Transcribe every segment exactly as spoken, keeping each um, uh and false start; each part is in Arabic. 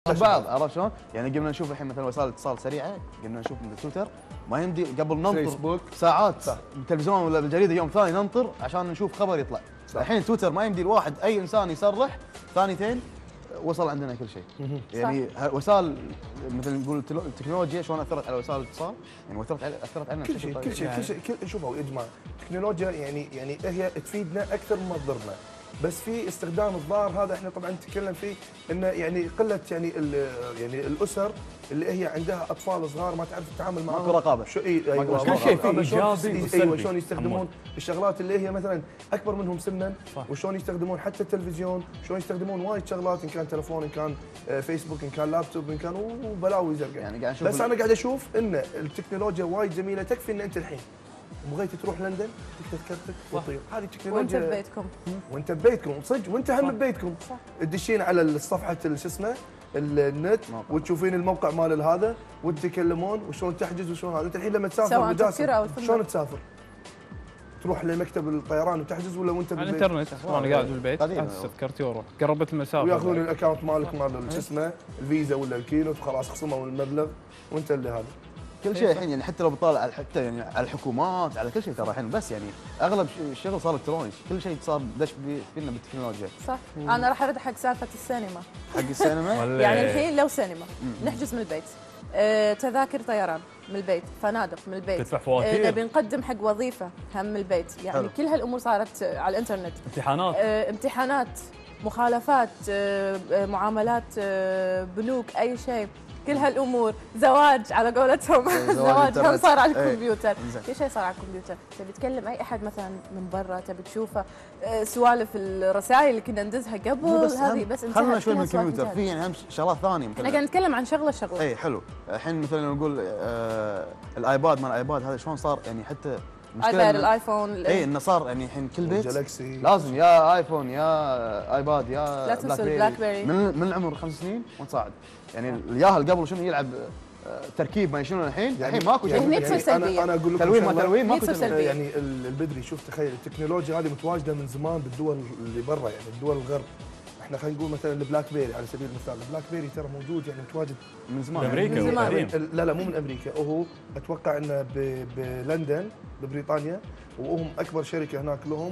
بعض، عرفت شلون؟ يعني قمنا نشوف الحين مثلا وسائل الاتصال سريعه، قمنا نشوف من تويتر ما يمدي قبل ننطر فيسبوك ساعات بالتلفزيون ولا بالجريده يوم ثاني ننطر عشان نشوف خبر يطلع. صح. الحين تويتر ما يمدي الواحد اي انسان يصرح ثانيتين وصل عندنا كل شيء. يعني وسائل مثل نقول التكنولوجيا شلون اثرت على وسائل الاتصال، يعني اثرت على اثرت علينا كل شيء كل شيء كل شيء كل شوفوا يا جماعه التكنولوجيا يعني يعني هي تفيدنا اكثر مما تضرنا، بس في استخدام الضار هذا احنا طبعا نتكلم فيه انه يعني قله يعني يعني الاسر اللي هي عندها اطفال صغار ما تعرف تتعامل معهم. ماكو رقابه. شو اي ايوه كل شيء فيه ايجابي وسلبي. ايوه شلون يستخدمون الشغلات اللي هي مثلا اكبر منهم سنا، وشلون يستخدمون حتى التلفزيون، شلون يستخدمون وايد شغلات ان كان تلفون ان كان فيسبوك ان كان لابتوب ان كان وبلاوي زرقاء. يعني قاعد نشوف بس انا قاعد اشوف ان التكنولوجيا وايد جميله، تكفي ان انت الحين بغيت تروح لندن تكتب كرتك وتطير. هذه التكنولوجيا وانت ببيتكم وانت ببيتكم صدق، وانت هم ببيتكم تدشين على الصفحه شو اسمه النت وتشوفين الموقع مال هذا وتتكلمون وشلون تحجز وشلون هذا. انت الحين لما تسافر بداسه شلون تسافر؟ تروح لمكتب الطيران وتحجز ولا وانت بالبيت؟ على الانترنت وانا قاعد بالبيت احجز تذكرتي واروح، قربت المسافه وياخذون الاكونت مالك مال شو اسمه الفيزا ولا الكينوت وخلاص خصموا المبلغ وانت اللي هذا. كل شيء الحين يعني حتى لو بتطالع على حتى يعني على الحكومات على كل شيء ترى الحين، بس يعني اغلب الشغل صار الكتروني، كل شيء صار دش فينا بالتكنولوجيا. صح. مم. انا راح ارد حق سالفه السينما. حق السينما؟ يعني الحين لو سينما نحجز من البيت، أه تذاكر طيران من البيت، فنادق من البيت، تدفع فواتير، أه نبي نقدم حق وظيفه هم من البيت، يعني حلو. كل هالامور صارت على الانترنت. امتحانات أه امتحانات، مخالفات، أه معاملات، أه بنوك، اي شيء، كل هالامور، زواج على قولتهم زواج هم صار على الكمبيوتر. كل شيء صار على الكمبيوتر. تبي تكلم اي احد مثلا من برا تبي تشوفه، سوالف الرسائل اللي كنا ندزها قبل هذه بس انتهت. خلنا شوي من الكمبيوتر، في يعني هم شغلات ثانيه احنا قاعد نتكلم عن شغله شغله. اي حلو. الحين مثلا نقول آه الايباد مال الايباد هذا شلون صار يعني حتى ايباد الايفون اي انه صار يعني الحين كل بيت لازم يا ايفون يا ايباد يا لا تنسى البلاك بيري من من العمر خمس سنين وانت صاعد. يعني الياهل قبل شنو يلعب تركيب ما شنو الحين يعني الحين ماكو شيء. يعني يعني انا انا اقول لكم تلوين ما تلوين ماكو. يعني البدري شوف تخيل التكنولوجيا هذه متواجده من زمان بالدول اللي برا، يعني الدول الغرب. احنا خلينا نقول مثلا البلاك بيري على سبيل المثال، البلاك بيري ترى موجود يعني متواجد من زمان. امريكا من زمان. لا لا مو من امريكا، هو اتوقع انه بلندن ببريطانيا، وهم اكبر شركه هناك لهم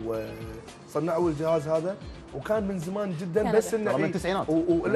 وصنعوا الجهاز هذا، وكان من زمان جدا كندا. بس انه من التسعينات.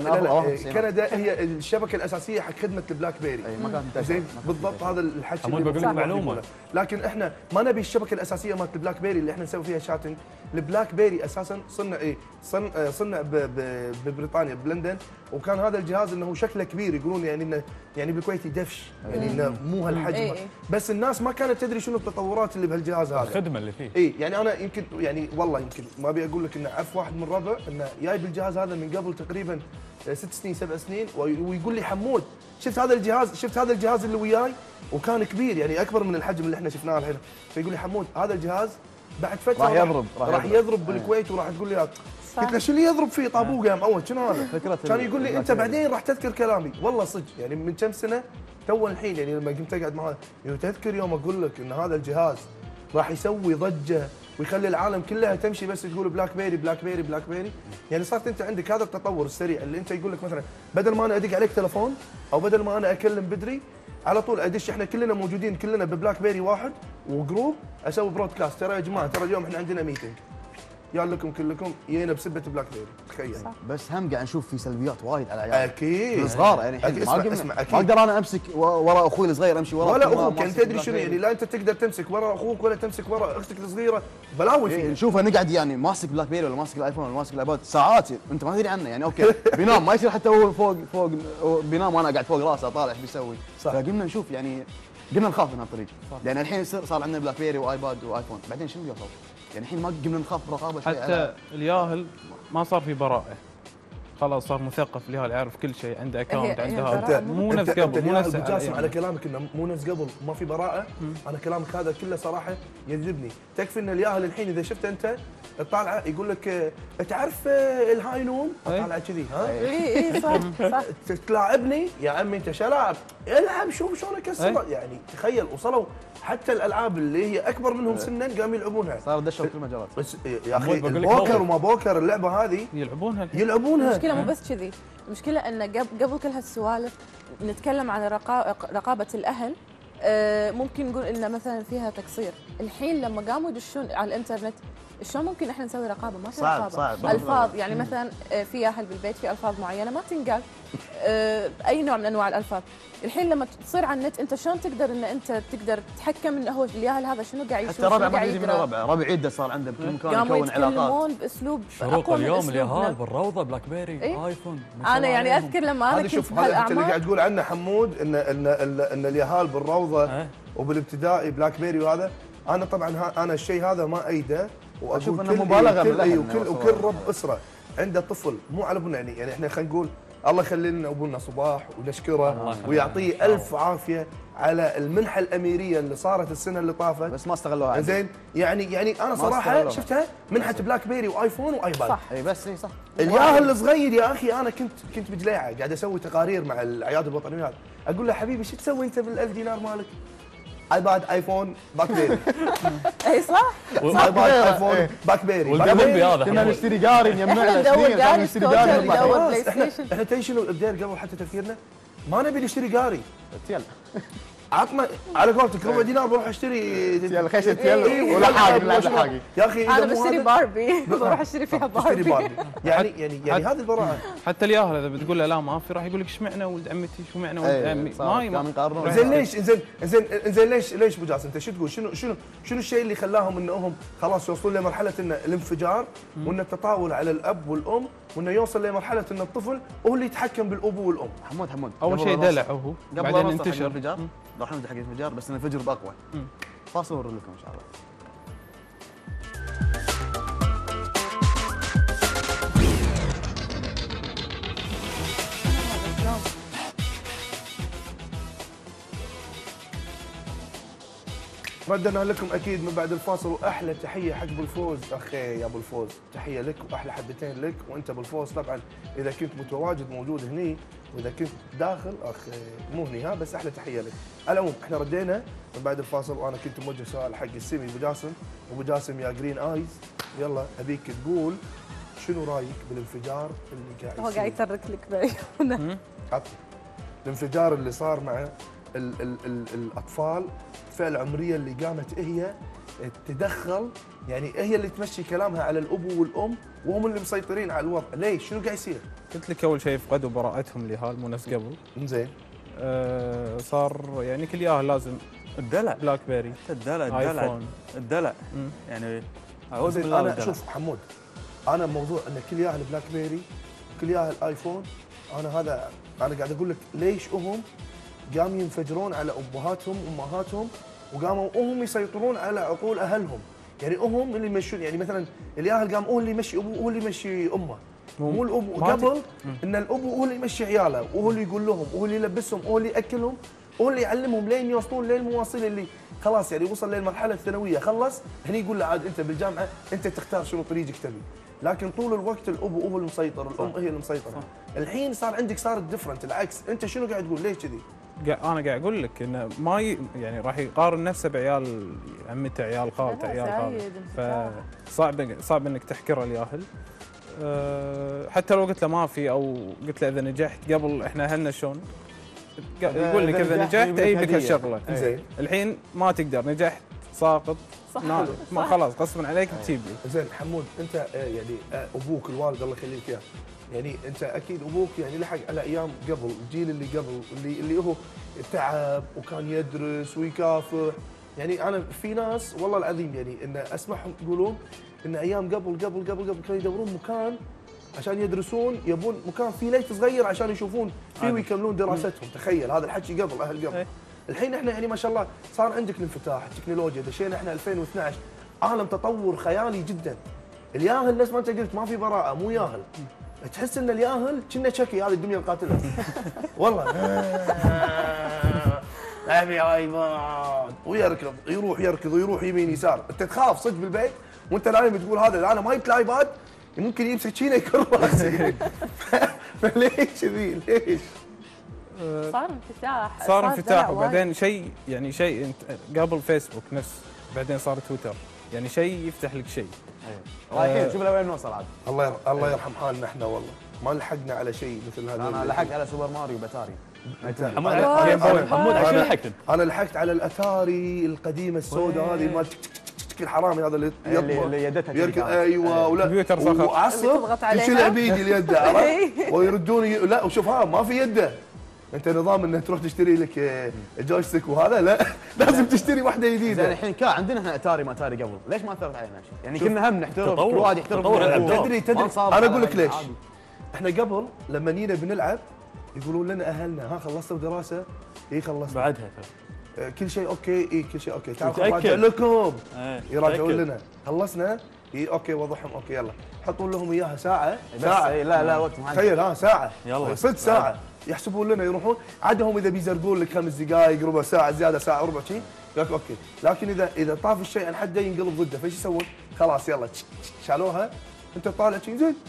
كندا هي الشبكه الاساسيه حق خدمه البلاك بيري. اي ما كانت زين بالضبط هذا الحكي اللي بقول لك معلومه. لكن احنا ما نبي الشبكه الاساسيه مالت البلاك بيري اللي احنا نسوي فيها شاتنج. البلاك بيري اساسا صنع ايه؟ صنع صنع ببريطانيا بلندن، وكان هذا الجهاز انه شكله كبير، يقولون يعني انه يعني بالكويتي دفش، يعني انه مو هالحجم. بس الناس ما كانت تدري شنو التطورات اللي بهالجهاز هذا، الخدمه اللي فيه. اي يعني انا يمكن يعني والله يمكن ما ابي اقول لك انه اعرف واحد من ربع انه جايب الجهاز هذا من قبل تقريبا ست سنين سبع سنين، ويقول لي حمود شفت هذا الجهاز، شفت هذا الجهاز اللي وياي، وكان كبير يعني اكبر من الحجم اللي احنا شفناه الحين. فيقول لي حمود هذا الجهاز بعد فتره راح يضرب راح يضرب بالكويت وراح تقول لي قلت له شو اللي يضرب فيه طابوق يا معود شنو هذا؟ كان يقول لي انت بعدين راح تذكر كلامي. والله صدق يعني من كم سنه تو الحين يعني لما قمت اقعد معاه يعني تذكر يوم اقول لك ان هذا الجهاز راح يسوي ضجه ويخلي العالم كلها تمشي بس تقول بلاك بيري بلاك بيري بلاك بيري. يعني صارت انت عندك هذا التطور السريع اللي انت يقول لك مثلا بدل ما انا ادق عليك تلفون او بدل ما انا اكلم بدري على طول ادش، احنا كلنا موجودين كلنا ببلاك بيري واحد وجروب اسوي برودكاست. ترى يا جماعه ترى اليوم احنا عندنا ميتنج يا لكم كلكم جينا بسبه بلاك بيري. تخيل. بس هم قاعد نشوف في سلبيات وايد على العيال اكيد الصغار. يعني الحين ما اقدر ما اقدر انا امسك ورا اخوي الصغير امشي ورا ولا اخوك. انت تدري شنو يعني لا انت تقدر تمسك ورا اخوك ولا تمسك ورا اختك الصغيره بلاوي فيه. نشوفه نقعد يعني ماسك بلاك بيري ولا ماسك الايفون ولا ماسك الايباد ساعات انت ما تدري عنه. يعني اوكي بينام ما يصير حتى هو فوق فوق بينام وانا قاعد فوق راسه اطالع ايش بيسوي. فقمنا نشوف يعني قمنا نخاف من هالطريق. لان الحين صار عندنا بلاك بيري وايباد وايفون بعدين شنو بيوصل؟ يعني الحين ما قمنا نخاف برقابه شوي. حتى الياهل ما صار في براءه، خلاص صار مثقف الياهل يعرف كل شيء، عنده اكونت عنده مو نفس قبل. مو نفس جاسم على كلامك انه مو نفس قبل ما في براءه. انا كلامك هذا كله صراحه يجذبني. تكفي ان الياهل الحين اذا شفت انت الطالعه يقول لك تعرف الهاي نون طالعه كذي ها اي اي صح صح تلاعبني يا عمي انت شلاعب العب شوف شلون اكسر. يعني تخيل وصلوا حتى الالعاب اللي هي اكبر منهم سنا قاموا يلعبونها. صار دشوا في المجالات. بس يا اخي البوكر وما بوكر اللعبه هذه يلعبونها يلعبونها. المشكله مو بس كذي، المشكله ان قبل كل هالسوالف نتكلم عن رقابه الاهل. ممكن نقول ان مثلا فيها تقصير. الحين لما قاموا يدشون على الانترنت شلون ممكن احنا نسوي رقابه؟ ما في صعب رقابه. صعب. الفاظ يعني مثلا في اهل بالبيت في الفاظ معينه ما تنقال، اي نوع من انواع الالفاظ. الحين لما تصير على النت انت شلون تقدر ان انت تقدر تتحكم انه هو الياهل هذا شنو قاعد يشوف؟ حتى ربع ما يجي من ربع، ربع عيده صار عنده بكل مكان يكون علاقات. يتكلمون باسلوب شروق اليوم اليهال بالروضه بلاك بيري إيه؟ ايفون. انا يعني اذكر لما انا كنت بهالاعمار هذا اللي قاعد تقول عنه حمود ان ان ان اليهال بالروضه أه؟ وبالابتدائي بلاك بيري وهذا. انا طبعا انا الشيء هذا ما ايده واشوف انه مبالغه من الاهل وكل وكل رب اسره عنده طفل مو على ابونا يعني يعني احنا خلينا نقول الله يخلي لنا ابونا صباح ونشكره ويعطيه الف عافيه على المنحه الاميريه اللي صارت السنه اللي طافت بس ما استغلوها. زين يعني يعني انا صراحه شفتها منحه بلاك بيري وايفون وايباد. صح اي بس اي صح. الياهل الصغير يا اخي انا كنت كنت بجليعه قاعد اسوي تقارير مع العيادة الوطنيات اقول له حبيبي شو تسوي انت بال1000 دينار مالك؟ ايباد ايفون باك بيري. اي صح ايباد ايفون باك بيري. والقبل بهذا كنا نشتري قاري نجمعنا سنين كنا نشتري قاري. احنا احنا تدري شنو الدير قبل حتى تفكيرنا؟ ما نبي نشتري قاري. تيل عطنا على قولتك ربع دينار بروح اشتري تيل خيشه تيل ولا حاجه لا حاجه. يا اخي انا بشتري باربي بروح اشتري فيها باربي. يعني يعني يعني هذه البراءه. حتى الياهل اذا بتقول له لا ما في راح يقول لك ايش معنى ولد عمتي شو معنى ولد عمي ما يقارنون. زين ليش زين زين زين ليش ليش ابو جاسم انت شو تقول شنو شنو شنو الشيء اللي خلاهم انهم خلاص يوصلون لمرحله ان الانفجار وان التطاول على الاب والام وانه يوصل لمرحله ان الطفل هو اللي يتحكم بالابو والام. حمود حمود اول شيء دلع هو بعدين انتشر الانفجار. راح نبدا حق الانفجار بس انفجر باقوى. فاصل ونرد لكم ان شاء الله. ردنا لكم اكيد من بعد الفاصل واحلى تحيه حق ابو الفوز. اخي يا ابو الفوز تحيه لك واحلى حبتين لك وانت ابو الفوز طبعا اذا كنت متواجد موجود هني واذا كنت داخل اخ مو هني ها بس احلى تحيه لك. على العموم احنا ردينا من بعد الفاصل وانا كنت موجه سؤال حق السيمي ابو جاسم وابو جاسم يا جرين ايز يلا ابيك تقول شنو رايك بالانفجار اللي قاعد هو قاعد يترك لك بعيونه. عطني الانفجار اللي صار مع ال ال ال الاطفال الفئه العمريه اللي قامت هي تدخل يعني هي اللي تمشي كلامها على الابو والام وهم اللي مسيطرين على الوضع. ليش شنو قاعد يصير؟ قلت لك اول شيء فقدوا براءتهم اليهال مو نفس قبل. زين آه صار يعني كل ياهل لازم الدلع بلاك بيري الدلع الدلع الدلع يعني اعوذ بالله. انا شوف حمود انا موضوع ان كل ياهل بلاك بيري وكل ياهل ايفون انا هذا انا قاعد اقول لك ليش هم قاموا ينفجرون على ابهاتهم وامهاتهم وقاموا هم يسيطرون على عقول اهلهم. يعني هم اللي يمشون يعني مثلا الياهل قام هو اللي يمشي ابوه هو اللي يمشي امه مو الاب قبل ان الاب هو اللي يمشي عياله وهو اللي يقول لهم وهو اللي يلبسهم وهو اللي ياكلهم وهو اللي يعلمهم لين يوصلون للمواصيل اللي خلاص يعني وصل للمرحله الثانويه خلص هني يقول له عاد انت بالجامعه انت تختار شنو طريقك تبي. لكن طول الوقت الاب هو اللي مسيطر الام هي اللي مسيطره. الحين صار عندك صارت ديفرنت العكس. انت شنو قاعد تقول ليش كذي؟ انا قاعد اقول لك انه ما ي... يعني راح يقارن نفسه بعيال عمته عيال خالته عيال خالته فصعب صعب انك تحكره الياهل. أه حتى لو قلت له ما في او قلت له اذا نجحت قبل احنا اهلنا شلون يقول لك اذا نجحت اجيب لك هالشغله. زين الحين ما تقدر نجحت ساقط صح ما خلاص غصبا عليك تجيب لي. زين حمود انت يعني ابوك الوالد الله يخليك اياه يعني انت اكيد ابوك يعني لحق على ايام قبل الجيل اللي قبل اللي اللي هو تعب وكان يدرس ويكافح. يعني انا في ناس والله العظيم يعني ان اسمعهم يقولون ان ايام قبل قبل قبل قبل كانوا يدورون مكان عشان يدرسون يبون مكان فيه ليت صغير عشان يشوفون فيه ويكملون دراستهم. تخيل هذا الحكي قبل اهل قبل. الحين احنا يعني ما شاء الله صار عندك الانفتاح التكنولوجيا دشينا احنا ألفين واثنعش عالم تطور خيالي جدا. الياهل نفس ما انت قلت ما في براءه مو ياهل تحس ان الياهل كنا شكي هذه الدنيا القاتله والله ابي ايباد ويركض يروح يركض ويروح يمين يسار. انت تخاف صدق بالبيت وانت نايم تقول هذا انا ما جبت الايباد ممكن يمسك شينا يكر راسي. فليش كذي ليش؟ صار انفتاح صار انفتاح وبعدين شيء يعني شيء انت قبل فيسبوك نفس بعدين صار تويتر يعني شيء يفتح لك شيء. رايحين شوف لوين نوصل عاد. الله الله يرحم حالنا احنا والله ما لحقنا على شيء مثل هذا. انا لحقت على سوبر ماريو باتاري. حمود على شو لحقت انت؟ انا لحقت على الاتاري القديمه السوداء هذه مال الحرامي هذا اللي اللي يدتها يركض ايوه ولا كمبيوتر صخر وعصب يشيل بيدي اليد عرفت ويردون لا وشوف ها ما في يده انت نظام انك تروح تشتري لك جويستيك وهذا لا لازم تشتري واحده جديده. زين الحين كان عندنا احنا اتاري ما اتاري قبل ليش ما اثرت علينا شيء؟ يعني كنا هم نحترم كل واحد يحترم. تدري تدري انا اقول لك ليش احنا قبل لما جينا بنلعب يقولون لنا اهلنا ها خلصتوا دراسه؟ اي خلصت بعدها كل شيء اوكي اي كل شيء اوكي تعالوا راجع لكم ايه. يراجعون لنا خلصنا اي اوكي وضحهم اوكي يلا حطوا لهم اياها ساعه ساعه لا لا وقت معين تخيل ها ساعه يلا صدق ساعه يحسبون لنا يروحون عادهم اذا بيزرقون لك خمس دقائق ربع ساعه زياده ساعه وربع شيء قال لك اوكي لكن اذا اذا طاف الشيء عن حد ينقلب ضده فايش يسوون؟ خلاص يلا شالوها انت طالع شيء زين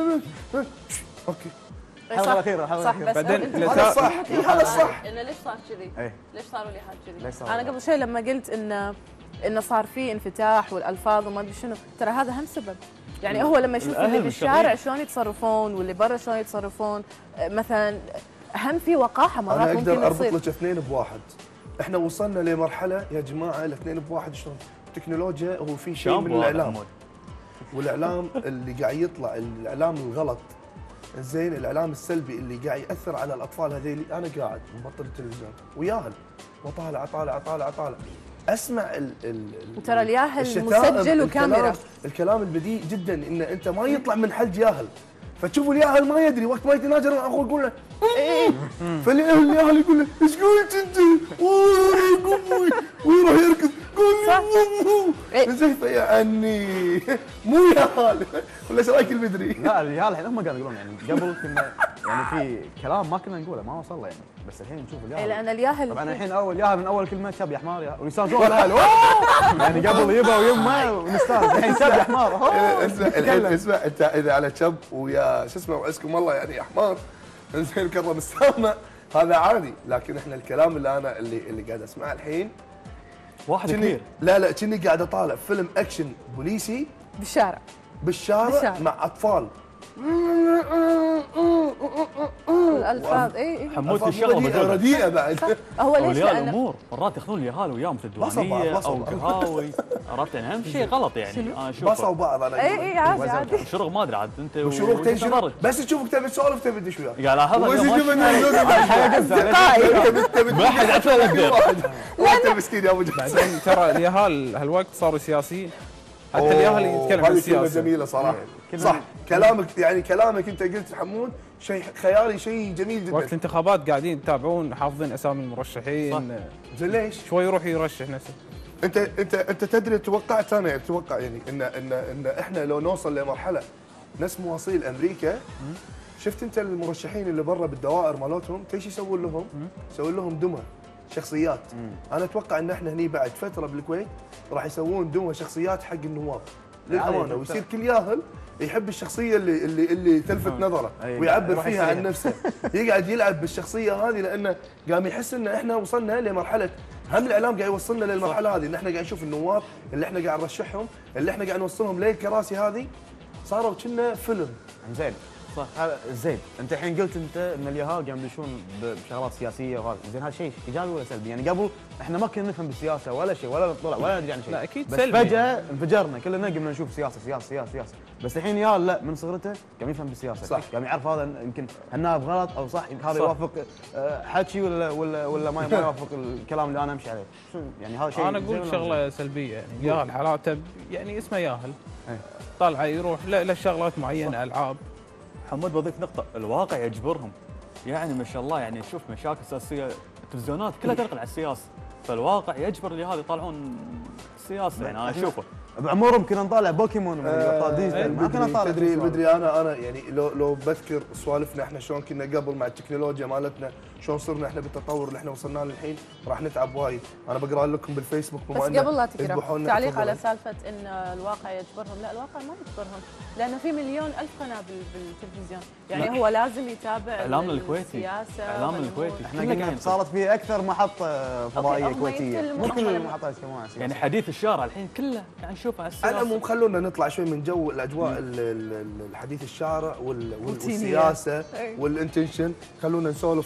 اوكي الحلقه الاخيره الحلقه صح بس بعدين هذا الصح هذا الصح انه ليش صار كذي؟ ايه ليش صاروا لي حال كذي؟ ليش صار انا قبل شوي لما قلت انه انه صار في انفتاح والالفاظ وما ادري شنو ترى هذا هم سبب يعني هو لما يشوف اللي بالشارع شلون يتصرفون واللي برا شلون يتصرفون مثلا هم في وقاحه مرات ممكن انا اقدر يصير. اربط لك اثنين بواحد احنا وصلنا لمرحله يا جماعه الاثنين بواحد شلون التكنولوجيا هو في شيء من الاعلام والاعلام اللي قاعد يطلع الاعلام الغلط زين الاعلام السلبي اللي قاعد ياثر على الاطفال هذيلي انا قاعد مبطل التلفزيون وياهل وطالع طالع طالع طالع اسمع ال ال وترى الياهل مسجل وكاميرا الكلام البذيء جدا ان انت ما يطلع من حلج ياهل فتشوفوا الياهل ما يدري وقت ما يتناجر مع اخوه يقول له ايه فالياهل يقول له ايش قلت انت؟ ويروح يركض قول لي زين يا عني مو ياهل ولا ايش رايك المدري؟ لا الياهل الحين هم قاعدين يقولون يعني قبل كنا يعني في كلام ما كنا نقوله ما وصل له يعني بس الحين نشوف الياهل لان الياهل طبعا الحين اول ياهل من اول كلمه شاب يا حمار ويسافرون الاهل يعني قبل يبا ويمه ونستانس الحين شاب يا حمار اسمع الحين اسمع انت اذا على شب ويا شو اسمه وعزكم الله يعني يا حمار زين كرم السامع هذا عادي لكن احنا الكلام اللي انا اللي اللي قاعد اسمعه الحين واحد كبير لا لا كني قاعد اطالع فيلم اكشن بوليسي بالشارع بالشارع, بالشارع. مع اطفال الالفاظ اي اي حمود في الشغله رديئه بعد هو ليش اولياء الامور مرات ياخذون اليهال وياهم في الديوانيه او قهاوي عرفت يعني اهم شيء غلط يعني انا اشوف بصوا بعض انا اي اي عادي عادي شرق ما ادري عاد انت وشروق تنشر بس تشوفك تبي تسولف تبي تدش وياك قال هذا ما حد عطى لك وانت مسكين يا ابو بعدين ترى اليهال هالوقت صاروا سياسيين حتى اليهال يتكلم عن السياسه جميله صراحه صح كلامك يعني كلامك انت قلت حمود شيء خيالي شيء جميل جدا وقت الانتخابات قاعدين يتابعون حافظين اسامي المرشحين زين ليش؟ شوي يروح يرشح نفسه انت انت انت تدري توقعت انا اتوقع يعني ان ان ان احنا لو نوصل لمرحله نفس مواصيل امريكا شفت انت المرشحين اللي برا بالدوائر مالتهم ايش يسوون لهم؟ يسوون لهم دمى شخصيات مم. انا اتوقع ان احنا هني بعد فتره بالكويت راح يسوون دمى شخصيات حق النواب للامانه ويصير كل ياهل يحب الشخصيه اللي اللي اللي تلفت نظره ويعبر فيها عن نفسه يقعد يلعب بالشخصيه هذه لانه قام يحس ان احنا وصلنا لمرحله هم الاعلام قاعد يوصلنا للمرحله هذه ان احنا قاعد نشوف النواب اللي احنا قاعد نرشحهم اللي احنا قاعد نوصلهم للكراسي هذه صاروا كنا فيلم زين صح هذا زين انت الحين قلت انت ان اليهال قاعد يدشون بشغلات سياسيه وهذا زين هذا شيء ايجابي ولا سلبي؟ يعني قبل احنا ما كنا نفهم بالسياسه ولا شيء ولا طلع ولا ندري عن شيء لا اكيد بس سلبي فجاه انفجرنا كلنا قمنا نشوف سياسه سياسه سياسه سياسه بس الحين يا لا من صغرته قام يفهم بالسياسه صح قام يعرف هذا يمكن هالنائب غلط او صح هذا يوافق حكي ولا ولا ولا ما يوافق الكلام اللي انا امشي عليه يعني هذا شيء انا اقول شغله سلبيه يعني ياهل حالاته يعني اسمه ياهل طالع يروح له شغلات معينه العاب حمود بضيف نقطة، الواقع يجبرهم، يعني ما شاء الله يعني تشوف مشاكل سياسية، التلفزيونات كلها تنقل على السياسة، فالواقع يجبر اليهال يطالعون السياسة يعني انا اشوفه. بعمرهم كنا نطالع بوكيمون آه ديجيتال ما كنا نطالع. تدري بدري انا انا يعني لو لو بذكر سوالفنا احنا شلون كنا قبل مع التكنولوجيا مالتنا، شلون صرنا احنا بالتطور اللي احنا وصلنا له الحين، راح نتعب وايد. انا بقرا لكم بالفيسبوك بس قبل لا تقرا تعليق على سالفه ان الواقع يجبرهم، لا الواقع ما يجبرهم، لانه في مليون الف قناه بالتلفزيون، يعني هو لازم يتابع اعلامنا الكويتي السياسه. اعلامنا الكويتي احنا قلنا صارت في اكثر محطه فضائيه كويتيه، مو كل المحطات كمان يعني حديث الشارع الحين كله يعني نشوف على السياسه. على العموم خلونا نطلع شوي من جو الاجواء الحديث الشارع والسياسه والانتنشن، خلونا نسولف